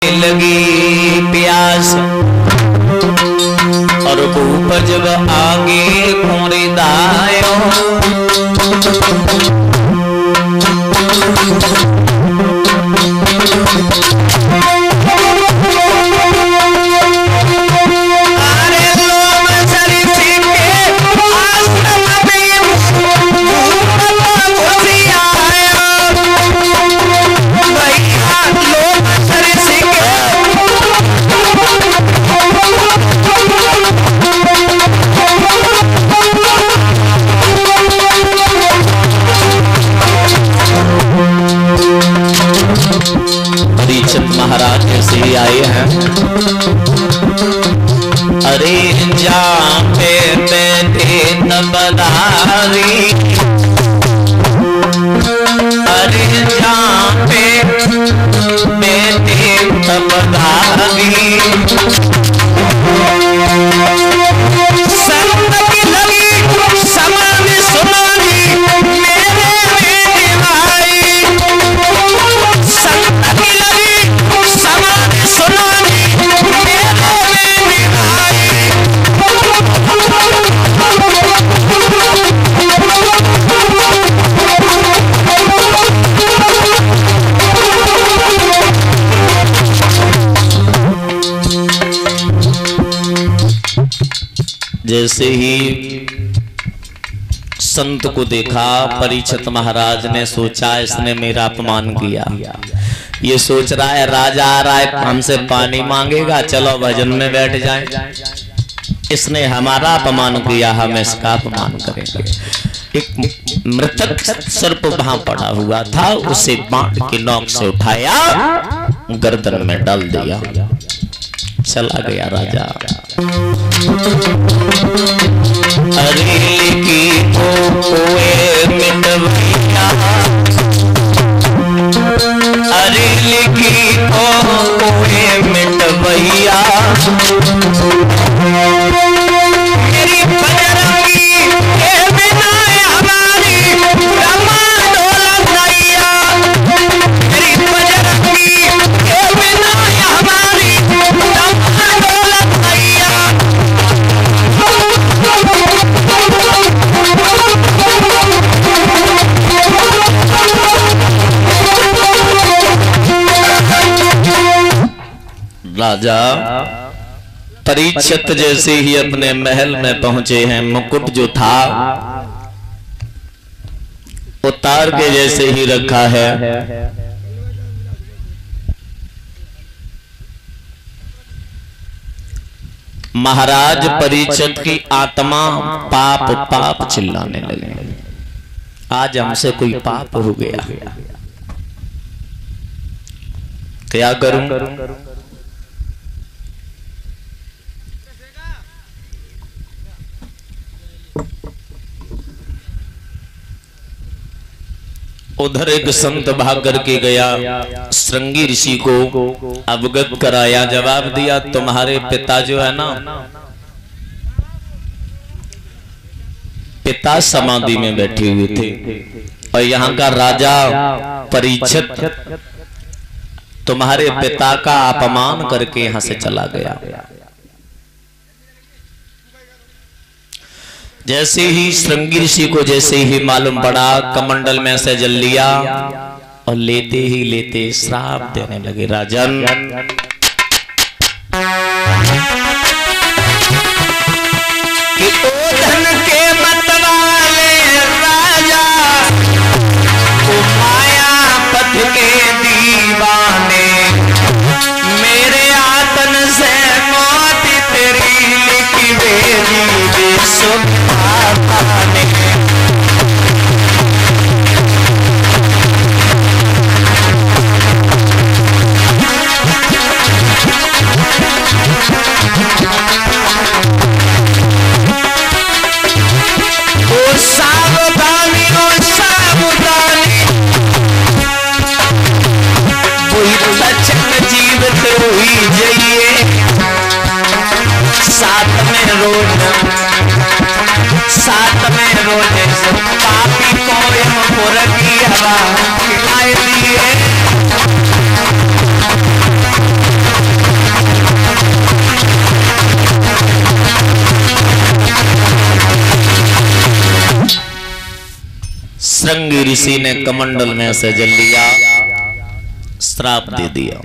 लगी प्यास और भूप जब आगे खोरी दायो महाराज जैसे ही आए हैं। अरे जहाँ पे बैठे नबदारी, अरे जहाँ पे बैठे नबदारी संत की लगी समान सुनानी मेरे बेटे भाई, संत की जैसे ही संत को देखा परीक्षित महाराज ने सोचा इसने मेरा अपमान किया। ये सोच रहा है राजा आ रहा है हमसे पानी मांगेगा, चलो भजन में बैठ जाए। इसने हमारा अपमान किया, हम इसका अपमान करेंगे। एक मृतक सर्प वहां पड़ा हुआ था, उसे बाण की नोक से उठाया, गर्दन में डाल दिया, चला गया राजा। अरे की कोए मिटवैया, अरे लिखी कोए मिटवैया, मेरी बजरंगी के बिना हमारी रमा दौलत नैया, मेरी बजरंगी के बिना हमारी रमा दौलत नैया। राजा परीक्षित जैसे ही अपने महल में पहुंचे हैं, मुकुट जो था उतार के जैसे ही रखा है, महाराज परीक्षित की आत्मा पाप पाप चिल्लाने लगे। आज हमसे कोई पाप हो गया, क्या करूं? उधर एक संत भाग करके गया, श्रृंगी ऋषि को अवगत कराया, जवाब दिया तुम्हारे पिता जो है ना, पिता समाधि में बैठे हुए थे और यहाँ का राजा परीक्षित तुम्हारे पिता का अपमान करके यहाँ से चला गया। जैसे ही श्रृंगी ऋषि को जैसे ही मालूम पड़ा, कमंडल में से जल लिया और लेते ही लेते श्राप देने लगे। राजन कि ओ धन के मतवाले राजा, ओ माया पथ के दीवाने, मेरे आतन से मौत तेरी लिखी भेजी सुख साथ में रोज पापी को यमपुर की हवा खिलाई दिए। श्रृंगी ऋषि ने कमंडल में से जल लिया, श्राप दे दिया।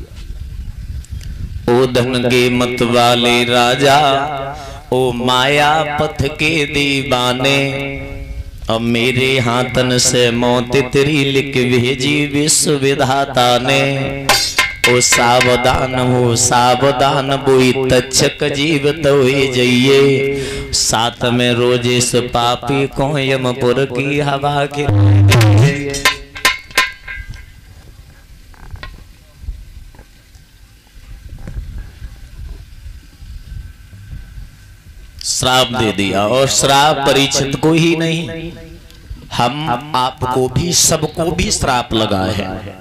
ओ धन के मत वाले राजा, ओ माया पथ के दीवाने, अब मेरे हाथन से मौत तेरी लिख भेजी विश्व विधाता ने। ओ सावधान हो सावधान, बोई तक्षक जीवित हुए जइए, साथ में रोज इस पापी को यमपुर की हवा के। श्राप दे दिया, और श्राप परीक्षित को ही नहीं, हम आपको भी सबको भी श्राप लगा है।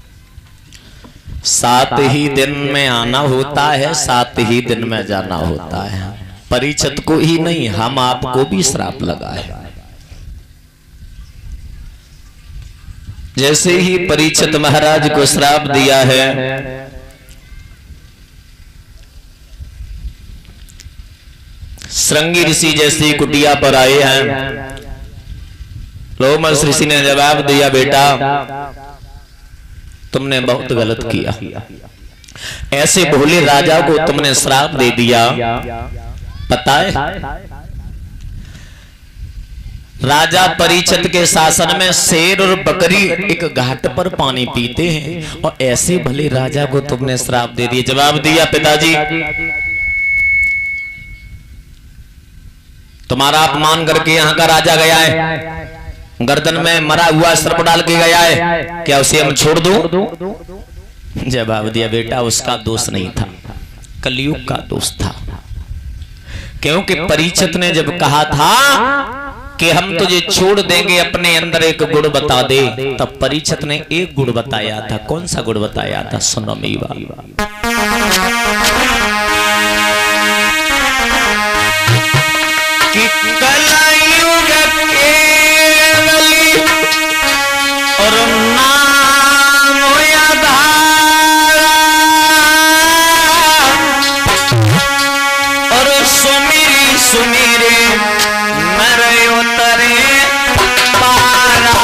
7 ही दिन में आना होता है, 7 ही दिन में जाना होता है। परीक्षित को ही नहीं, हम आपको भी श्राप लगा है। जैसे ही परीक्षित महाराज को श्राप दिया है, श्रृंगी ऋषि जैसी कुटिया पर आए हैं। लोमस ऋषि ने जवाब दिया, बेटा तुमने बहुत गलत किया, ऐसे भोले राजा को तुमने श्राप दे दिया। पता है राजा परीक्षित के शासन में शेर और बकरी एक घाट पर पानी पीते हैं, और ऐसे भले राजा को तुमने श्राप दे दिया। जवाब दिया, पिताजी तुम्हारा अपमान करके यहाँ का राजा गया है, गर्दन में मरा हुआ सर्प डाल के गया है, क्या उसे हम छोड़ दूं? जवाब दिया, बेटा उसका दोष नहीं था, कलयुग का दोष था। क्योंकि परीक्षित ने जब कहा था कि हम तुझे छोड़ देंगे, अपने अंदर एक गुण बता दे, तब परीक्षित ने एक गुण बताया था। कौन सा गुण बताया था? सुनो मीवा। कि कलयुग केवली और नाम आधारा, और सुमिरी सुमिरे नर उतरे पारा।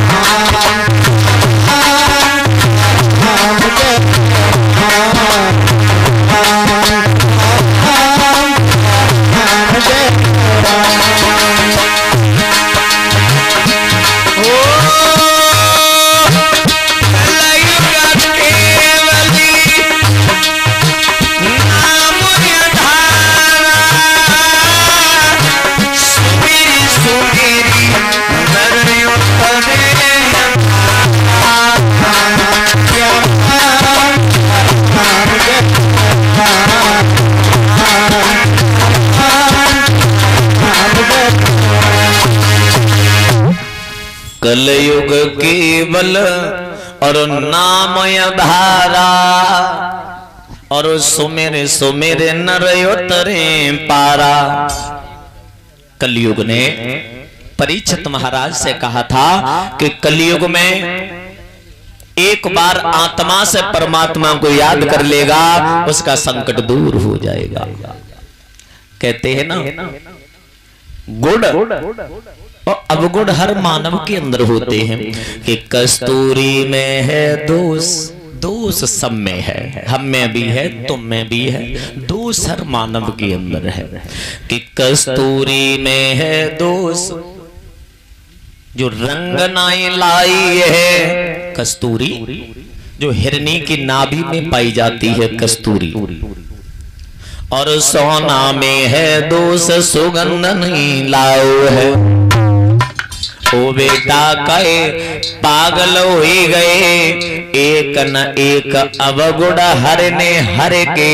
कलयुग केवल और नाम आधारा, और सुमेरे सुमेरे नर उतरे पारा। कलयुग ने परीक्षित महाराज से कहा था कि कलयुग में एक बार आत्मा से परमात्मा को याद कर लेगा, उसका संकट दूर हो जाएगा। कहते हैं ना, गुण और अवगुण हर मानव के अंदर होते हैं। कि कस्तूरी में है दोष, दोष सब में है, हम में भी है, तुम में भी है, दोष हर मानव के अंदर है। कि कस्तूरी में है दोष, जो रंग नाई लाई है कस्तूरी, जो हिरनी की नाभि में पाई जाती है कस्तूरी, और सोना में है दोष, सुगंध नहीं लाओ है। ओ बेटा कहे पागल हो ही गए, एक न एक अवगुण हर ने हर के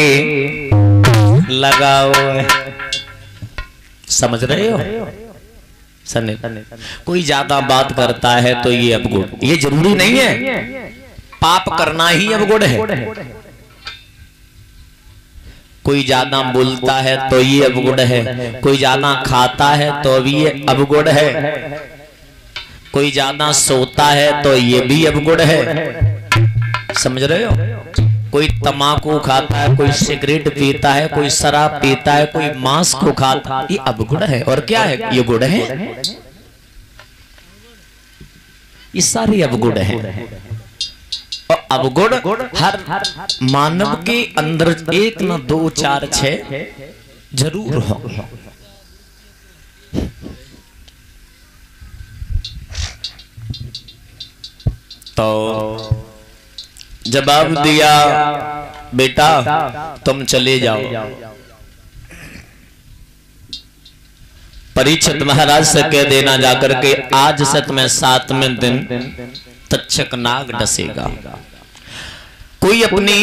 लगाओ है। समझ रहे हो? सने कोई ज्यादा बात करता है तो ये अवगुण, ये जरूरी नहीं है पाप करना ही अवगुण है। कोई ज्यादा बोलता है तो ये अवगुण है, कोई ज्यादा खाता है तो भी ये अवगुण है, कोई ज्यादा सोता है तो ये भी अवगुण है। समझ रहे हो? कोई तंबाकू खाता है, कोई सिगरेट पीता है, कोई शराब पीता है, कोई मांस को खाता है, ये अवगुण है। और क्या है? ये गुण है। ये सारे अवगुण हैं। और अवगुण हर मानव के अंदर 1 न 2 4 6 जरूर हो। तो जवाब दिया, बेटा तुम चले जाओ। परीक्षित महाराज से कह देना जाकर के, आज से तुम्हें 7वें दिन तक्षक नाग डसेगा। कोई अपनी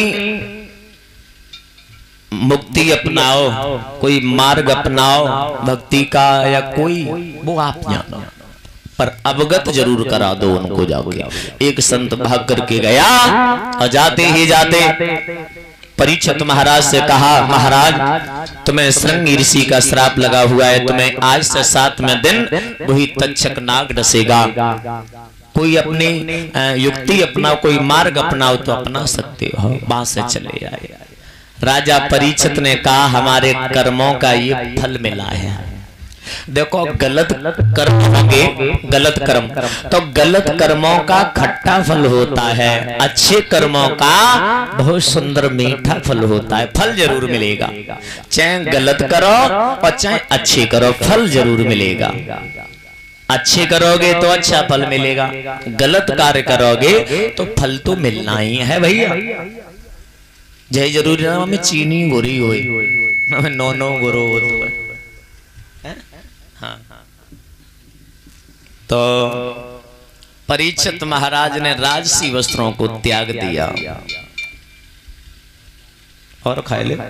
मुक्ति अपनाओ, कोई मार्ग अपनाओ भक्ति का, या कोई वो आप जानो, पर अवगत जरूर करा दो उनको जाके। एक संत भाग करके गया और जाते ही जाते परीक्षित महाराज से कहा, महाराज तुम्हें श्रृंगी ऋषि का श्राप लगा हुआ है, तुम्हें आज से 7वें दिन वही तक्षक नाग डसेगा। कोई अपनी युक्ति अपनाओ, कोई मार्ग अपनाओ तो अपना सकते हो। वहां से चले आए। राजा परीक्षित ने कहा, हमारे कर्मों का ये फल मिला है। देखो गलत कर्म होंगे, गलत कर्म, तो गलत कर्मों का खट्टा फल होता है, अच्छे कर्मों का बहुत सुंदर मीठा फल होता है। फल जरूर मिलेगा, चाहे गलत करो और चाहे अच्छे करो, फल जरूर मिलेगा। अच्छे करोगे तो अच्छा फल मिलेगा, गलत कार्य करोगे तो फल तो मिलना ही है भैया। जय जरूरी ना हमें चीनी गोरी हुई, हमें नो गुरु हो। हाँ। तो परीक्षित महाराज ने राजसी वस्त्रों को त्याग दिया और खाए ले।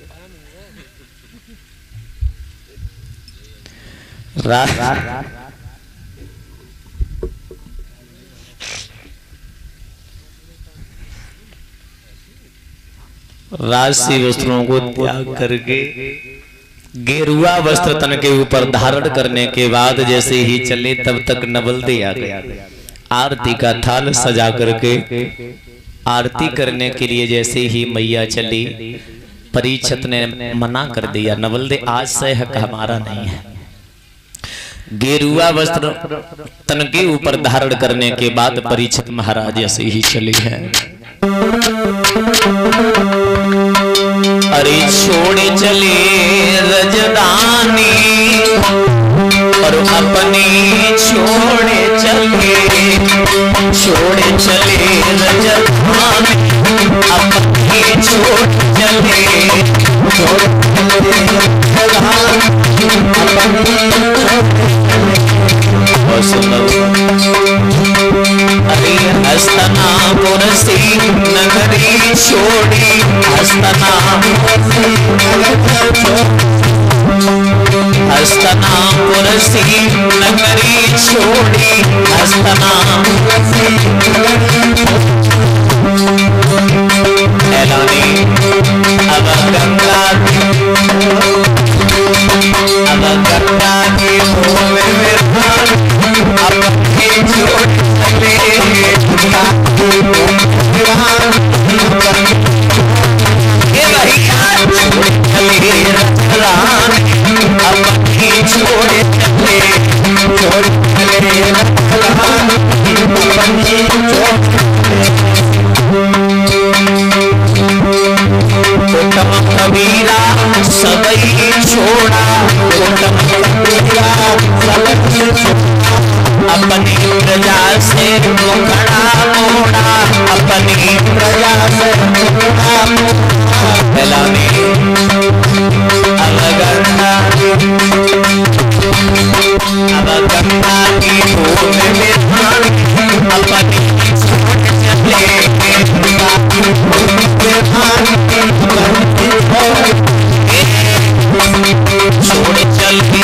राजसी वस्त्रों को त्याग करके गेरुआ वस्त्र तन के ऊपर धारण करने के बाद जैसे ही चले तब तक नवलदे आ गया। आरती का थाल सजा करके आरती करने के लिए जैसे ही मैया चली, परीक्षित ने मना कर दिया, नवलदे आज से हक हमारा नहीं है। गेरुआ वस्त्र तन के ऊपर धारण करने के बाद परीक्षित महाराज ऐसे ही चले हैं। अरे छोड़े चले रजदानी और अपनी छोड़े चले रजदानी, अपनी छोड़ चले अरे हस्तनापुर सी नगरी छोड़ी, हस्तनापुर सी नगरी छोड़ी, ऐलानी अब गंगा की होवे में अपनी छोड़ चले, अपनी छोड़ चले, कबीरा सबई छोड़ा, अपनी प्रजा से मुखड़ा मोड़ा, अपनी प्रजा से मुखड़ा मोड़ा। अब गंगा की भूमि में अपनी छोड़ चले, छोड़ चल के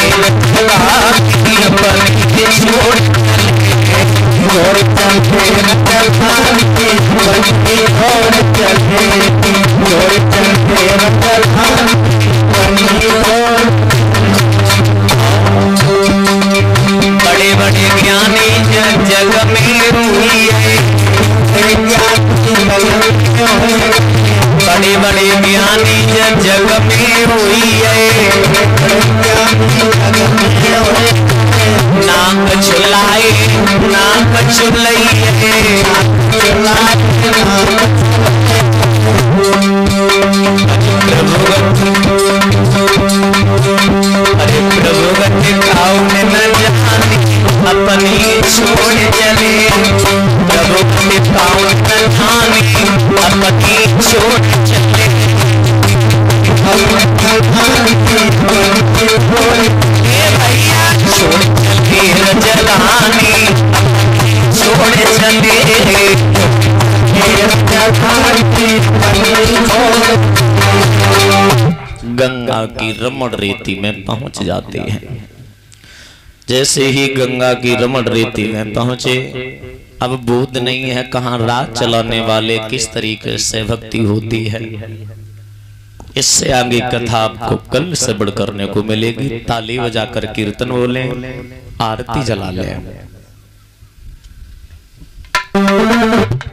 बड़े बड़े ज्ञानी जग में हुई है, बड़े बड़े ज्ञानी जग में हुई है, नाक झुलाए नाक झुलैया अरे प्रभु गति खाओ में न जानी अपनी छोड़ चले प्रभु गति खाओ न जानी अपनी छोड़ चले भैया छोड़ चले रजलानी छोड़ चले गंगा की रमण रेती में पहुंच जाते हैं। जैसे ही गंगा की रमण रेती में पहुंचे, अब बोध नहीं है कहाँ रात चलाने वाले किस तरीके से भक्ति होती है। इससे आगे कथा आपको कल से बढ़ करने को मिलेगी। ताली बजाकर कीर्तन बोले, आरती जला लें।